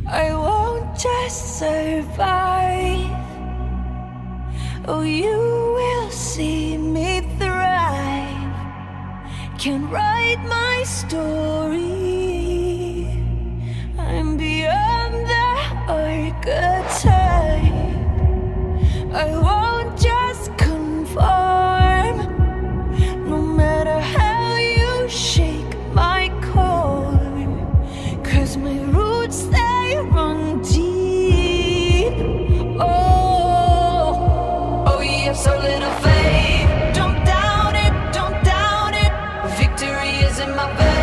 I won't just survive. Oh, you will see me thrive. Can write my story. I'm beyond the archetype. I won't just conform. No matter how you shake my core, 'cause my roots, they run deep. Oh, you have so little faith. Don't doubt it, don't doubt it. Victory is in my veins.